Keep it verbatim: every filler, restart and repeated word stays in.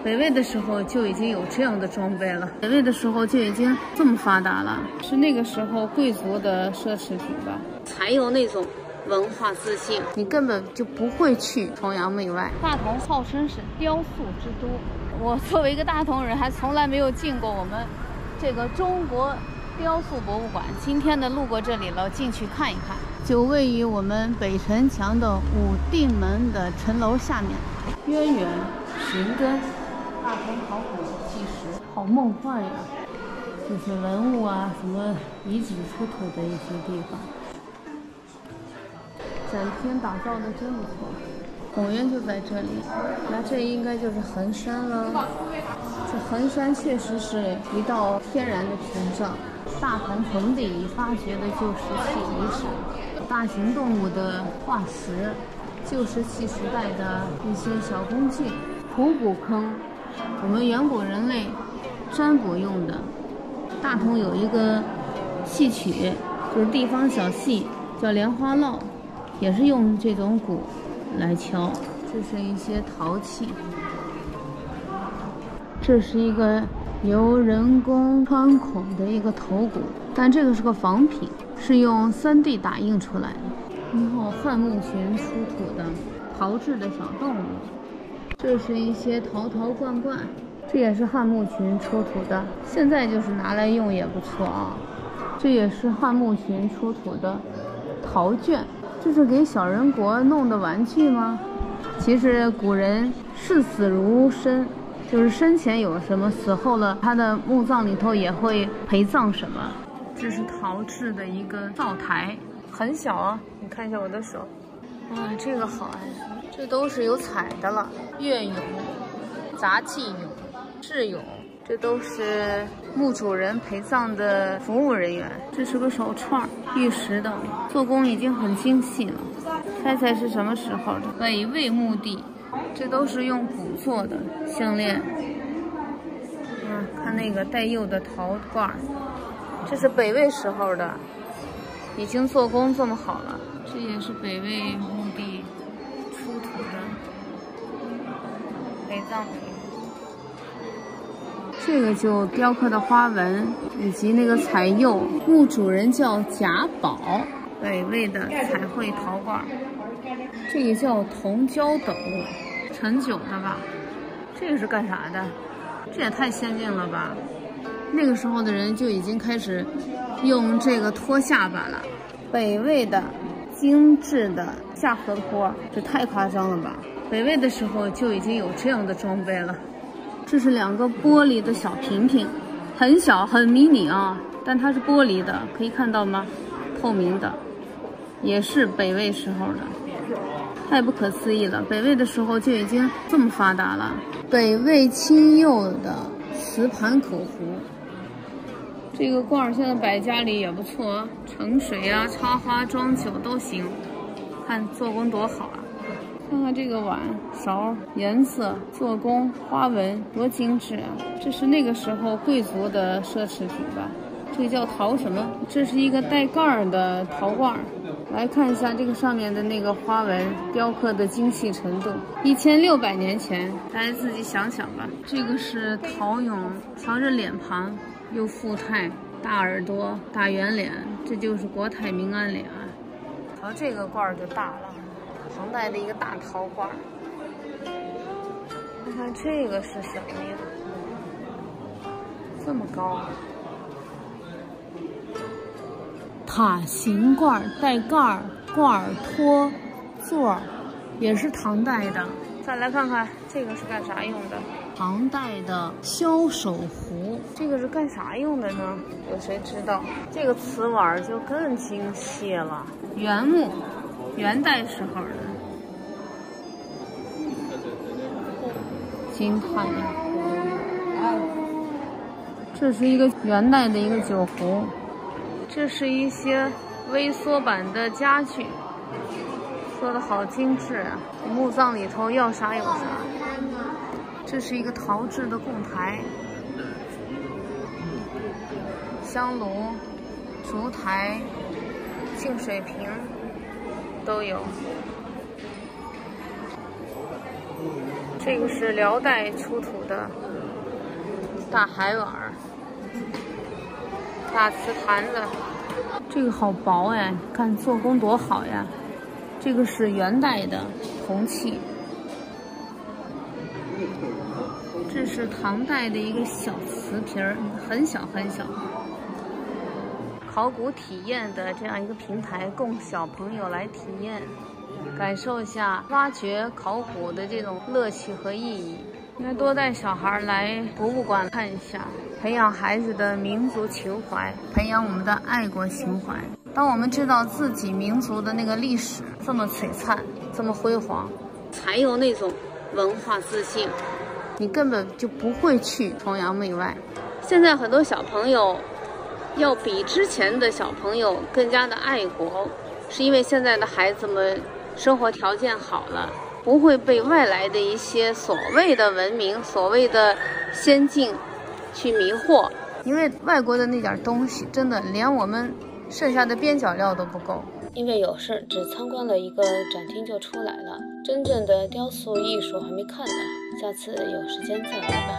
北魏的时候就已经有这样的装备了，北魏的时候就已经这么发达了，是那个时候贵族的奢侈品吧，才有那种文化自信，你根本就不会去崇洋媚外。大同号称是雕塑之都，我作为一个大同人，还从来没有进过我们这个中国雕塑博物馆。今天呢，路过这里了，进去看一看。就位于我们北城墙的武定门的城楼下面，渊源寻根，大同考古纪实，好梦幻呀！就是文物啊，什么遗址出土的一些地方。展厅打造的真不错，孔渊就在这里，那这应该就是衡山了。这衡山确实是一道天然的屏障，大同盆地里发掘的旧石器遗址，大型动物的化石，旧石器时代的一些小工具，吐谷坑，我们远古人类占卜用的。大同有一个戏曲，就是地方小戏，叫莲花落，也是用这种鼓来敲。这是一些陶器，这是一个由人工穿孔的一个头骨，但这个是个仿品，是用 三 D 打印出来的。然后汉墓群出土的陶制的小动物，这是一些陶陶罐罐，这也是汉墓群出土的，现在就是拿来用也不错啊。这也是汉墓群出土的陶卷，这是给小人国弄的玩具吗？其实古人视死如生，就是生前有什么，死后了他的墓葬里头也会陪葬什么。这是陶制的一个灶台，很小啊，你看一下我的手，哇，这个好哎，这都是有彩的了，乐俑、杂技俑、智俑，这都是墓主人陪葬的服务人员。这是个手串，玉石的，做工已经很精细了。猜猜是什么时候的？北魏墓地，这都是用骨做的项链。嗯，看那个带釉的陶罐，这是北魏时候的，已经做工这么好了。这也是北魏墓地出土的陪葬品。这个就雕刻的花纹以及那个彩釉，墓主人叫贾宝，北魏的彩绘陶罐。这个叫铜胶斗，陈酒的吧？这个是干啥的？这也太先进了吧！那个时候的人就已经开始用这个托下巴了。北魏的精致的下颌托，这太夸张了吧！北魏的时候就已经有这样的装备了。这是两个玻璃的小瓶瓶，很小很迷你啊，但它是玻璃的，可以看到吗？透明的，也是北魏时候的，太不可思议了。北魏的时候就已经这么发达了。北魏青釉的瓷盘口壶，这个罐现在摆家里也不错，盛水啊、插花、装酒都行。看做工多好啊！看看这个碗勺，颜色、做工、花纹多精致啊！这是那个时候贵族的奢侈品吧？这个叫陶什么？这是一个带盖儿的陶罐。来看一下这个上面的那个花纹雕刻的精细程度，一千六百年前，大家自己想想吧。这个是陶俑，瞧这脸庞又富态，大耳朵、大圆脸，这就是国泰民安脸啊！瞧这个罐儿就大了。唐代的一个大陶罐，看看这个是什么呀？这么高，塔形罐带盖儿，罐儿托座，也是唐代的。再来看看这个是干啥用的？唐代的消手壶，这个是干啥用的呢？有谁知道？这个瓷碗就更精细了，原木。元代时候的，惊叹呀！这是一个元代的一个酒壶，这是一些微缩版的家具，做的好精致啊！墓葬里头要啥有啥。这是一个陶制的供台，香炉、烛台、净水瓶都有。 这个是辽代出土的大海碗、大瓷坛子，这个好薄哎，看做工多好呀！这个是元代的铜器，这是唐代的一个小瓷瓶儿，很小很小。考古体验的这样一个平台，供小朋友来体验，感受一下挖掘考古的这种乐趣和意义。应该多带小孩来博物馆看一下，培养孩子的民族情怀，培养我们的爱国情怀。当我们知道自己民族的那个历史这么璀璨，这么辉煌，才有那种文化自信，你根本就不会去崇洋媚外。现在很多小朋友要比之前的小朋友更加的爱国，是因为现在的孩子们生活条件好了，不会被外来的一些所谓的文明、所谓的先进去迷惑。因为外国的那点东西，真的连我们剩下的边角料都不够。因为有事只参观了一个展厅就出来了，真正的雕塑艺术还没看呢，下次有时间再来吧。